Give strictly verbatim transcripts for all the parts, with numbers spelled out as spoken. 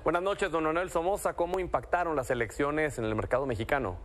Buenas noches, don Manuel Somoza. ¿Cómo impactaron las elecciones en el mercado mexicano?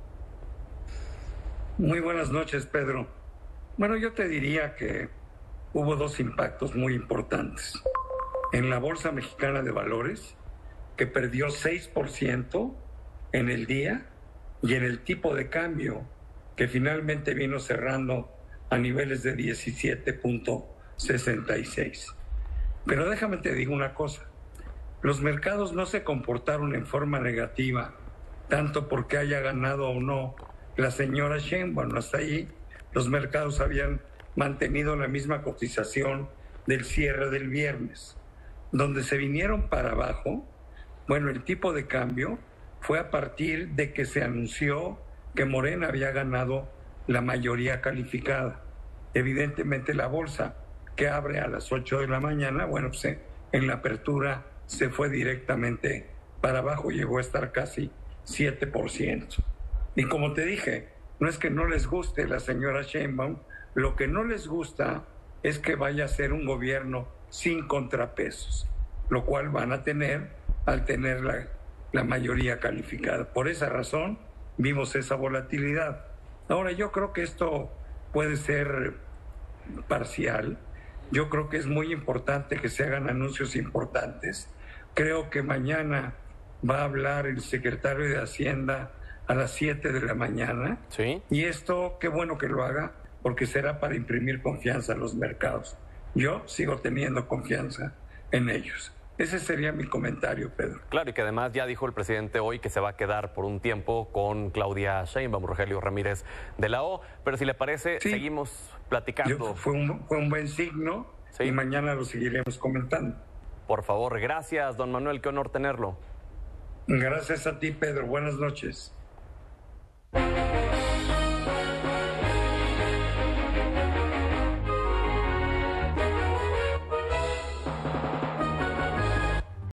Muy buenas noches, Pedro. Bueno, yo te diría que hubo dos impactos muy importantes. En la Bolsa Mexicana de Valores, que perdió seis por ciento en el día, y en el tipo de cambio, que finalmente vino cerrando a niveles de diecisiete punto sesenta y seis. Pero déjame te digo una cosa. Los mercados no se comportaron en forma negativa, tanto porque haya ganado o no la señora Sheinbaum. Hasta ahí los mercados habían mantenido la misma cotización del cierre del viernes. Donde se vinieron para abajo, bueno, el tipo de cambio fue a partir de que se anunció que Morena había ganado la mayoría calificada. Evidentemente la bolsa, que abre a las ocho de la mañana, bueno, pues en la apertura se fue directamente para abajo, llegó a estar casi siete por ciento. Y como te dije, no es que no les guste la señora Sheinbaum, lo que no les gusta es que vaya a ser un gobierno sin contrapesos, lo cual van a tener al tener la, la mayoría calificada. Por esa razón vimos esa volatilidad. Ahora, yo creo que esto puede ser parcial. Yo creo que es muy importante que se hagan anuncios importantes. Creo que mañana va a hablar el secretario de Hacienda a las siete de la mañana. Sí. Y esto, qué bueno que lo haga, porque será para imprimir confianza a los mercados. Yo sigo teniendo confianza en ellos. Ese sería mi comentario, Pedro. Claro, y que además ya dijo el presidente hoy que se va a quedar por un tiempo con Claudia Sheinbaum, Rogelio Ramírez de la O. Pero si le parece, sí, seguimos platicando. Yo, fue, un, fue un buen signo, sí, y mañana lo seguiremos comentando. Por favor, gracias, don Manuel, qué honor tenerlo. Gracias a ti, Pedro. Buenas noches.